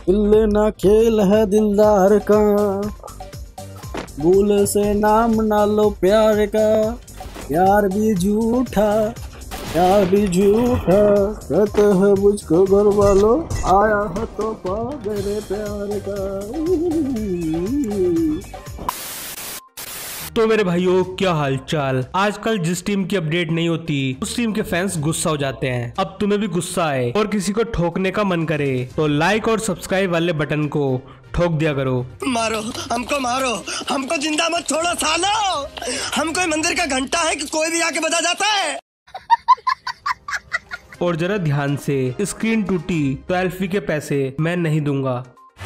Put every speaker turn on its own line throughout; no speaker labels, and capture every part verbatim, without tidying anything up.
दिल ना खेल है दिलदार का, भूल से नाम ना लो प्यार का, प्यार भी झूठा प्यार भी झूठा, कहते हैं मुझको घर वालों, आया है तो पा मेरे प्यार का।
तो मेरे भाइयों क्या हालचाल। आजकल जिस टीम की अपडेट नहीं होती उस टीम के फैंस गुस्सा हो जाते हैं। अब तुम्हें भी गुस्सा आए और किसी को ठोकने का मन करे तो लाइक और सब्सक्राइब वाले बटन को ठोक दिया करो।
मारो हमको, मारो हमको, जिंदा मत छोड़ो सालो। हम कोई मंदिर का घंटा है कि कोई भी आके बजा जाता है।
और जरा ध्यान से, स्क्रीन टूटी तो एल्फी के पैसे मैं नहीं दूंगा।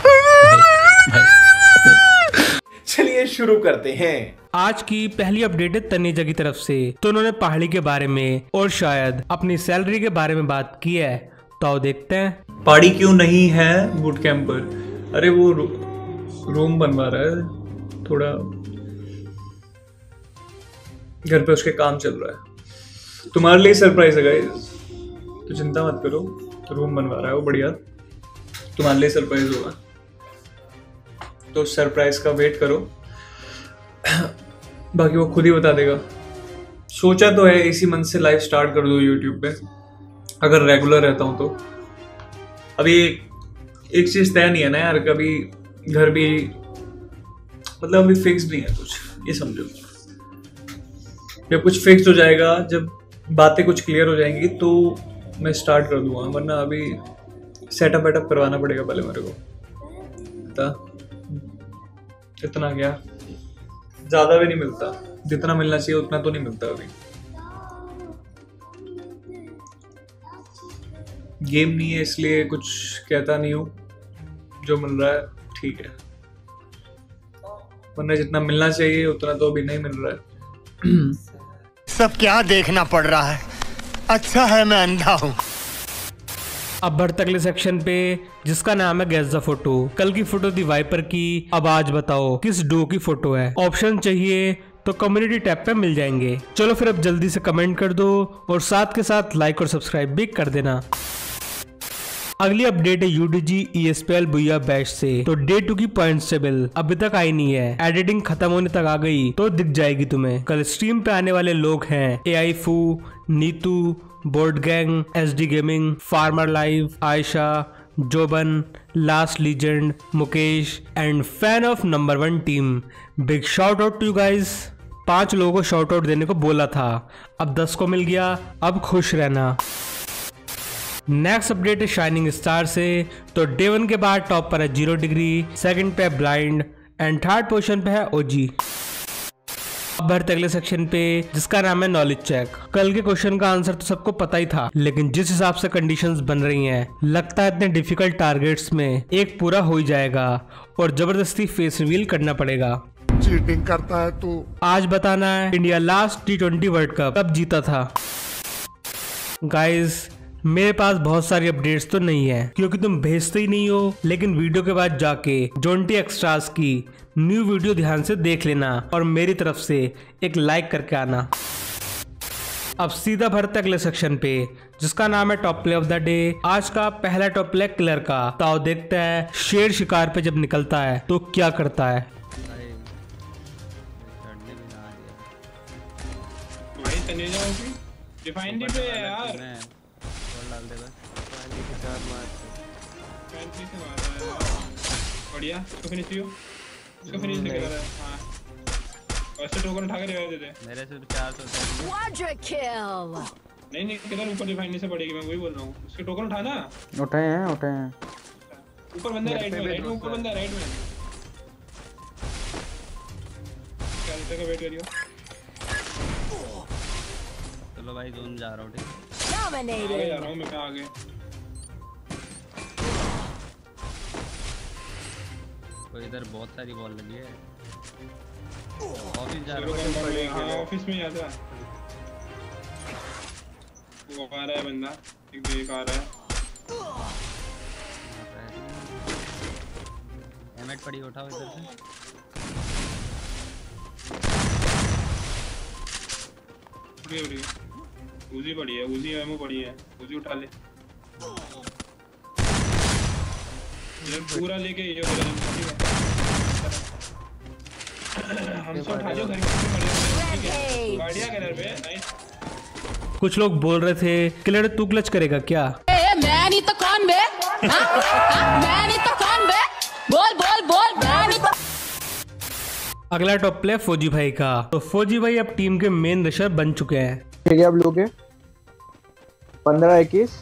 चलिए शुरू करते हैं।
आज की पहली अपडेट है तनेजा की तरफ से। तो उन्होंने पहाड़ी के बारे में और शायद अपनी सैलरी के बारे में बात की है, तो आओ देखते हैं।
पहाड़ी क्यों नहीं है बूट कैंप पर? अरे वो रू, रूम बनवा रहा है, थोड़ा घर पे उसके काम चल रहा है। तुम्हारे लिए सरप्राइज है गाइस, तो चिंता मत करो। रूम बनवा रहा है वो, बढ़िया, तुम्हारे लिए सरप्राइज होगा, तो सरप्राइज का वेट करो। बाकी वो खुद ही बता देगा। सोचा तो है इसी मंथ से लाइव स्टार्ट कर दो यूट्यूब पे, अगर रेगुलर रहता हूँ तो। अभी एक चीज तय नहीं है ना यार, कभी घर भी मतलब अभी फिक्स नहीं है कुछ, ये समझो। जब कुछ फिक्स हो जाएगा, जब बातें कुछ क्लियर हो जाएंगी तो मैं स्टार्ट कर दूंगा, वरना अभी सेटअप वेटअप करवाना पड़ेगा पहले मेरे को। बता इतना क्या, ज्यादा भी नहीं मिलता, जितना मिलना चाहिए उतना तो नहीं मिलता अभी। गेम नहीं है इसलिए कुछ कहता नहीं हूँ, जो मिल रहा है ठीक है, वरना जितना मिलना चाहिए उतना तो अभी नहीं मिल रहा है।
सब क्या देखना पड़ रहा है, अच्छा है मैं अंधा हूँ।
अब बढ़ते अगले सेक्शन पे, जिसका नाम है गेस द फोटो। कल की फोटो थी वाइपर की, अब आज बताओ किस डो की फोटो है। ऑप्शन चाहिए तो कम्युनिटी टैब पे मिल जाएंगे। चलो फिर अब जल्दी से कमेंट कर दो और साथ के साथ लाइक और सब्सक्राइब भी कर देना। अगली अपडेट है यूडीजी ईएसपीएल बुया बैच से। तो डे टू की पॉइंट्स टेबल अभी तक आई नहीं है, एडिटिंग खत्म होने तक आ गई तो दिख जाएगी तुम्हें। कल स्ट्रीम पे आने वाले लोग हैं एआई फू, Neetu, board gang, SD gaming, farmer live, Ayesha, Joban, last legend, Mukesh and fan of number one team. Big shout out to you guys. पांच लोगों को शाउट आउट देने को बोला था, अब दस को मिल गया, अब खुश रहना। नेक्स्ट अपडेट है शाइनिंग स्टार से। तो डे वन के बाद टॉप पर है जीरो डिग्री, सेकंड पे है ब्लाइंड एंड थर्ड पोजीशन पे है ओजी। अब बढ़ते अगले सेक्शन पे, जिसका नाम है नॉलेज चेक। कल के क्वेश्चन का आंसर तो सबको पता ही था, लेकिन जिस हिसाब से कंडीशंस बन रही हैं, लगता है इतने डिफिकल्ट टारगेट्स में एक पूरा हो ही जाएगा और जबरदस्ती फेस रिवील करना पड़ेगा।
चीटिंग करता है तू।
आज बताना है India last T twenty world cup कब जीता था। गाइस मेरे पास बहुत सारी अपडेट्स तो नहीं है क्योंकि तुम भेजते ही नहीं हो, लेकिन वीडियो के बाद जाके जोंटी एक्स्ट्रास की न्यू वीडियो ध्यान से देख लेना और मेरी तरफ से एक लाइक करके आना। अब सीधा भरते अगले सेक्शन पे, जिसका नाम है top play of the day. आज का पहला टॉप प्ले किलर का, तो आओ देखते हैं शेर शिकार पे जब निकलता है तो क्या करता है।
डिफाइंड पे है यार, डाल देगा बढ़िया। इसको फिनिश कियो, इसको फिनिश नहीं कर रहा है। हां ऐसे टोकन उठा के रिवाइव दे दे। मेरे से चार सौ क्वाड्रा किल। नहीं नहीं किधर ऊपर डिफाइंड से पड़ेगी, मैं वही बोल रहा हूं। इसके टोकन उठा ना।
उठाए हैं उठाए हैं।
ऊपर बंदा राइट में, राइट में ऊपर बंदा राइट में। चल तक वेट करियो। चलो भाई जोन जा रहा हूं, ठीक है डोमिनेटेड जा रहा हूं मैं कहां आगे। कोई इधर बहुत सारी बॉल लगी है, ऑफिस जा रहा हूं। हां ऑफिस में आ जा, वो आ रहा है बंदा, एक देख आ रहा है। एमेट पड़ी, उठाओ इधर से। उड़ी उड़ी उजी पड़ी है, उजी एमओ पड़ी है, उजी उठा ले। पूरा लेके ये जो हमसे उठा लो घर में गाड़ियां कलर पे। नाइस।
कुछ लोग बोल रहे थे किलर तू क्लच करेगा क्या?
मैं नहीं तो कौन बे? हाँ? हाँ? मैं नहीं तो कौन बे? बोल बोल बोल मैं नहीं तो।
अगला टॉप प्ले फौजी भाई का। तो फौजी भाई अब टीम के मेन रशर बन चुके हैं।
ठीक है, अब लोग हैं पंद्रह इक्कीस।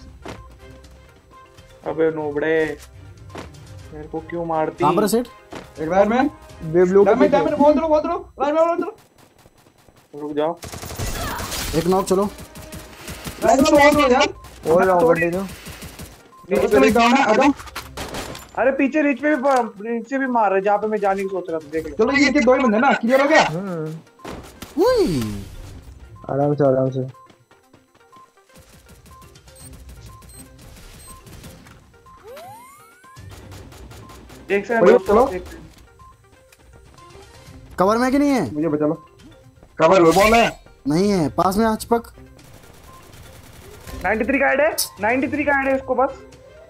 अबे नोबड़े मेरे को क्यों मारती?
कहां पर सेट?
एक बार मैं वेव लोग
डैमेज डैमेज बोल दो बोल दो राइट में बोल दो। रुक जाओ,
एक नॉक। चलो
राइट में बोल दो यार। और राउंड बंदे दो नीचे में डाउन है। आ जाओ।
अरे पीछे रीच पे भी नीचे भी मार रहे जहाँ पे मैं जाने की सोच रहा था। देख लो।
चलो ये के दो ही बंदे ना, क्लियर हो गया।
उई
आराम से आराम से।
एक सेकंड
चलो
कवर में कि नहीं है?
मुझे बचा लो। कवर में बॉल है
नहीं है, पास में आ चिपक।
तिरानवे का ऐड है, तिरानवे का ऐड है इसको बस।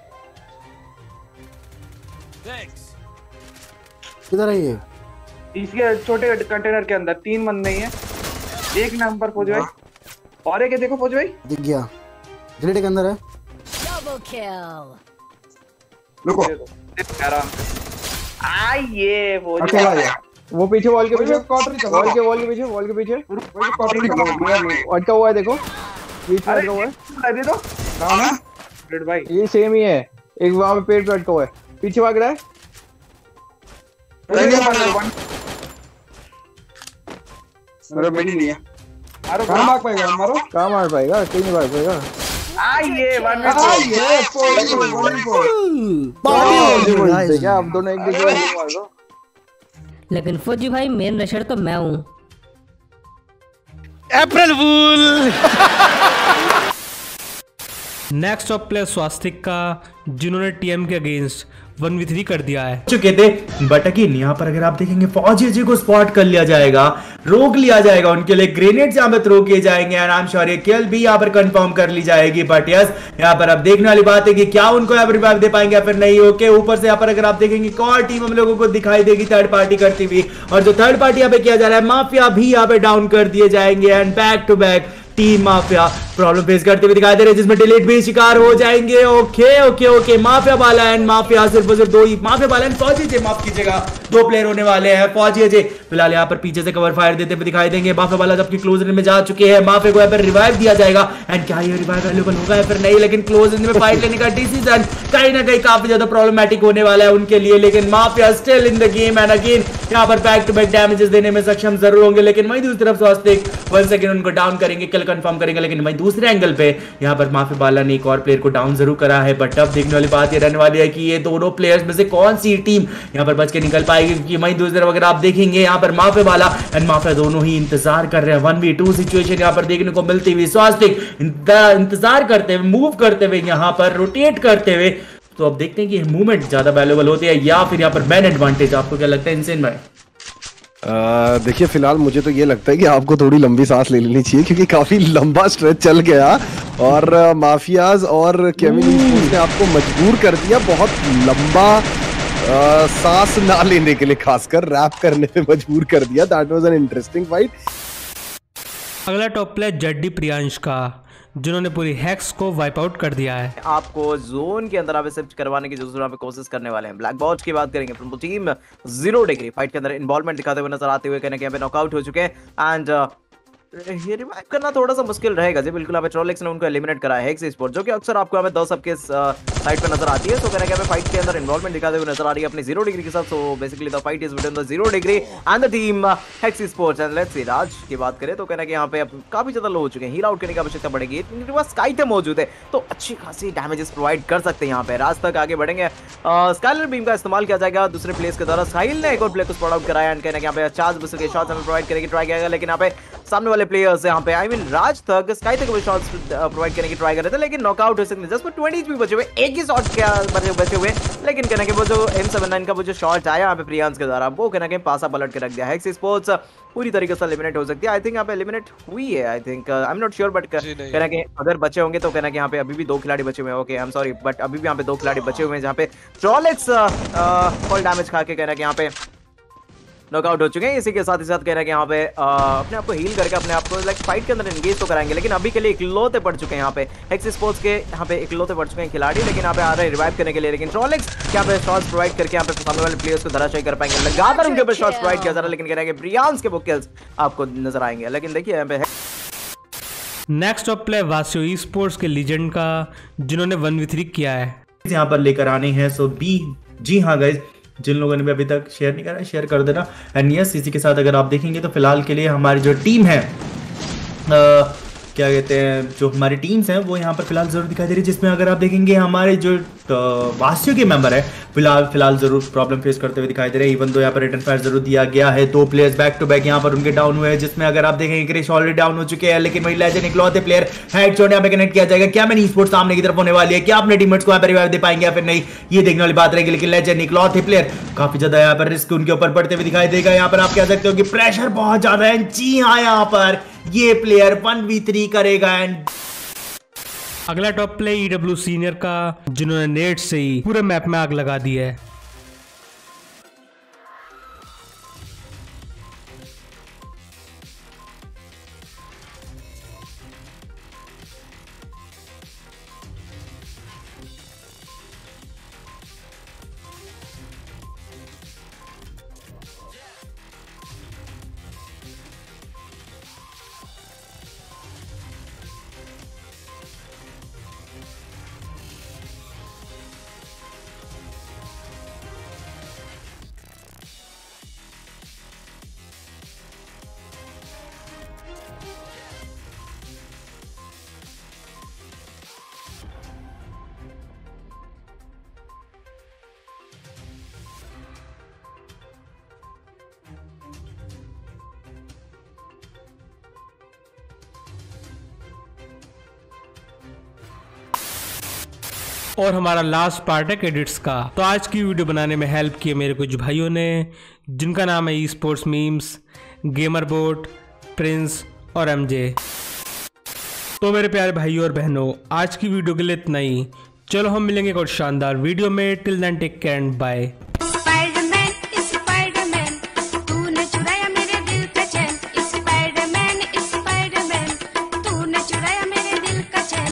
किधर है ये?
इसके छोटे कंटेनर के अंदर तीन बंदे ही हैं। एक नंबर फौजी भाई और एक है, देखो फौजी भाई
दिख गया। ग्रेड के अंदर है।
Double kill.
रुको
आराम से। आइए फौजी
अकेला है वो पीछे वॉल के पीछे क्वार्टर वॉल के वॉल के पीछे वॉल के पीछे क्वार्टर अटका हुआ है। देखो बीच में अटका हुआ है।
दे दो
कहां है
रेड भाई?
ये सेम ही है। एक वहां पे पेड़ पे अटका हुआ है, पीछे भाग रहा है। मेरा मेडी नहीं है।
मारो
कहां भाग पाएगा? मारो कहां मार पाएगा? कहीं नहीं भाग पाएगा।
आइए वन में
आइए फोर क्या अब दोनों एक दूसरे को मार दो।
लेकिन फौजी भाई मेन रशर तो मैं हूँ।
April fool. Next of player Swastik का, जिन्होंने टीएम के अगेंस्ट वन वी थ्री कर दिया है।
चुके थे बट अगेन यहाँ पर अगर आप देखेंगे फौजी जी को स्पॉट कर लिया जाएगा, रोक लिया जाएगा, उनके लिए ग्रेनेड्स यहाँ पे थ्रो किए जाएंगे एंड आई एम श्योर ये किल भी यहाँ पर कंफर्म कर ली जाएगी। बट यस यहाँ पर अब देखने वाली बात है कि क्या उनको यहाँ पर रिवाइव दे पाएंगे या फिर नहीं। ओके ऊपर से यहाँ पर अगर आप देखेंगे एक और टीम हम लोगों को दिखाई देगी थर्ड पार्टी करती हुई, और जो थर्ड पार्टी यहाँ पे किया जा रहा है माफिया भी यहाँ पे डाउन कर दिए जाएंगे and back to back team mafia problem face करते हुए दिखाई दे रहे हैं जिसमें डिलीट भी शिकार हो जाएंगे। ओके ओके ओके माफिया वाला एंड माफिया सिर्फ सिर्फ दो ही माफिया वाला एंड फौजी जी माफ कीजिएगा दो प्लेयर होने वाले हैं। फौजी जी फिलहाल यहाँ पर पीछे से कवर फायर देते हुए दिखाई देंगे। माफिया वाला जबकि क्लोज रेंज में जा चुके हैं, माफिया को यहाँ पर रिवाइव दिया जाएगा एंड क्या ये रिवाइव अवेलेबल होगा या फिर नहीं, लेकिन क्लोज रेंज में फाइट लेने का डिसीजन कहीं ना कहीं काफी ज्यादा प्रॉब्लमेटिक होने वाला है उनके लिए। लेकिन mafia still in the game and again यहाँ पर बैक टू बैक डैमेजेस देने में सक्षम जरूर होंगे। लेकिन वहीं दूसरी तरफ स्वास्तिक वन सेकंड उनको डाउन करेंगे, किल कंफर्म करेंगे। लेकिन वहीं दूसरे एंगल पे यहाँ पर माफिया वाला ने एक और प्लेयर को डाउन जरूर करा है। बट अब देखने वाली बात ये रहने वाली है कि ये दोनों प्लेयर्स में से कौन सी टीम यहाँ पर बच के निकल पाएगी, क्योंकि वहीं दूसरी तरफ अगर आप देखेंगे यहाँ पर माफिया वाला एंड माफिया दोनों ही इंतजार कर रहे हैं। वन वी टू सिचुएशन यहाँ पर देखने को मिलती हुई, स्वास्तिक इंतजार करते हुए, मूव करते हुए, यहाँ पर रोटेट करते हुए। तो अब देखते हैं कि मूवमेंट ज्यादा वैल्यूएबल होती है या फिर यहाँ पर मैन एडवांटेज। आपको क्या लगता है इनसेन भाई?
देखिए फिलहाल मुझे तो ये लगता है कि आपको थोड़ी लंबी सांस ले लेनी चाहिए, क्योंकि काफी लंबा स्ट्रेच चल गया और माफियाज और केमिन ने आपको मजबूर कर दिया बहुत लंबा सांस ना लेने के लिए, खासकर रैप करने पे मजबूर कर दिया। That was an interesting fight.
अगला टॉप प्लेयर जड्डी प्रियांश का, जिन्होंने पूरी हैक्स को वाइप आउट कर दिया है।
आपको जोन के अंदर आप शिफ्ट करवाने की जरूर आप कोशिश करने वाले हैं। ब्लैक बॉट की बात करेंगे, from the team zero degree fight के अंदर इन्वॉल्वमेंट दिखाते हुए नजर आते हुए, कहने के यहाँ पे नॉकआउट हो चुके हैं एंड ये रिवाइव करना थोड़ा सा मुश्किल रहेगा जी। बिल्कुल यहाँ पे ट्रोलिक्स ने उनको एलिमिनेट करा है हेक्स स्पोर्ट, जो कि अक्सर आपको यहाँ पे दस सबके साइड पे नजर आती है। तो कहने के यहाँ पे फाइट के अंदर इन्वॉल्वमेंट दिखाते हुए नजर आ रही है अपने जीरो डिग्री के साथ। So basically the fight is between the zero degree and the team hex sports and let's see Raj की बात करें तो कहना कि यहाँ पे काफी ज्यादा लो हो चुके हैं, हील आउट करने की आवश्यकता पड़ेगी। इनके पास स्काई थे मौजूद है तो अच्छी खासी डैमेजेस प्रोवाइड कर सकते हैं यहाँ पे। राज तक आगे बढ़ेंगे, स्काइलर बीम का इस्तेमाल किया जाएगा दूसरे प्लेस के द्वारा। साहिल ने एक और प्ले को स्पॉट आउट कराया एंड कहना कि यहाँ पे चार्ज बिस्तर के शॉट्स हमें प्रोवाइड करेगी, ट्राई किया, लेकिन यहाँ पे सामने वाले प्लेयर्स यहाँ पे आई मीन राज तक स्काई तक वो शॉट्स प्रोवाइड करने की ट्राई कर रहे थे, लेकिन नॉकआउट हो सकते जस्ट फॉर ट्वेंटी एचपी बचे हुए, एक ही शॉट क्या बचे बचे हुए, लेकिन कहना कि वो जो एम सेवन नाइन का वो जो शॉट आया यहाँ पे प्रियांश के द्वारा वो कहना कि पासा पलट के रख दिया। हेक्स स्पोर्ट्स पूरी तरीके से एलिमिनेट हो सकती है। आई थिंक यहाँ पे एलिमिनेट हुई है, I think I am not sure, but कहना कि अगर बचे होंगे तो कहना कि यहाँ पे अभी भी दो खिलाड़ी बचे हुए हैं। Okay I am sorry, but अभी भी यहाँ पे दो खिलाड़ी बचे हुए हैं जहाँ पे ट्रॉलेक्स फुल डैमेज खा के कहना कि यहाँ पे नॉकआउट हो चुके हैं। इसी के साथ ही साथ कह रहे हैं कि यहाँ पे आ, अपने आप को हील करके अपने आप को लाइक फाइट के अंदर एंगेज तो कराएंगे, लेकिन अभी के लिए इकलौते पड़ चुके हैं यहाँ पे हेक्स स्पोर्ट्स के, यहाँ पे इकलौते पड़ चुके हैं खिलाड़ी, लेकिन यहाँ पे आ रहे हैं रिवाइव करने के लिए, लेकिन ट्रॉलेक्स यहाँ पे शॉट्स प्रोवाइड करके यहाँ पे सामने वाले प्लेयर्स को धराशायी कर पाएंगे। लगातार उनके ऊपर शॉट्स प्रोवाइड किया जा रहा है, लेकिन कह रहे हैं कि प्रियांश के वो किल्स आपको नजर आएंगे। लेकिन देखिए यहाँ पे
नेक्स्ट ऑफ प्ले वासियो ई स्पोर्ट्स के लीजेंड का, जिन्होंने वन वी थ्री किया है,
यहाँ पर लेकर आने हैं। सो बी जी हाँ गाइज, जिन लोगों ने भी अभी तक शेयर नहीं करा शेयर कर देना। एंड यस, इसी के साथ अगर आप देखेंगे तो फिलहाल के लिए हमारी जो टीम है आ, क्या कहते हैं, जो हमारी टीम्स हैं वो यहाँ पर फिलहाल जरूर दिखाई दे रही है, जिसमें अगर आप देखेंगे हमारे जो वासियों के मेंबर है फिलहाल फिलहाल जरूर प्रॉब्लम फेस करते हुए दिखाई दे रहे हैं। इवन दो यहाँ पर रिटर्न फायर जरूर दिया गया है, दो प्लेयर्स बैक टू बैक यहाँ पर उनके डाउन हुए हैं, जिसमें अगर आप देखेंगे क्रिश ऑलरेडी डाउन हो चुके हैं, लेकिन वही लेजेंड इकलौते प्लेयर हेडशॉट यहाँ पे कनेक्ट किया जाएगा। क्या मैंने स्पोर्ट्स सामने की तरफ होने वाली है, क्या अपने टीममेट्स को यहाँ पर रिवाइव दे पाएंगे या फिर नहीं, ये देखने वाली बात रहेगी। लेकिन लेजेंड इकलौते प्लेयर काफी ज्यादा यहाँ पर रिस्क उनके ऊपर पड़ते हुए दिखाई देगा। यहाँ पर आप कह सकते हो कि प्रेशर बहुत ज्यादा है। जी हाँ, यहाँ पर ये प्लेयर वन वी थ्री करेगा। एंड
अगला top play E W senior का, जिन्होंने नेट से ही पूरे मैप में आग लगा दी है। और हमारा लास्ट पार्ट है क्रेडिट्स का। तो आज की वीडियो बनाने में हेल्प की मेरे कुछ भाइयों ने, जिनका नाम है esports memes, gamer bot, prince और एमजे। तो मेरे प्यारे भाइयों और बहनों, आज की वीडियो के लिए इतना ही। चलो हम मिलेंगे एक और शानदार वीडियो में। Till then take care and bye.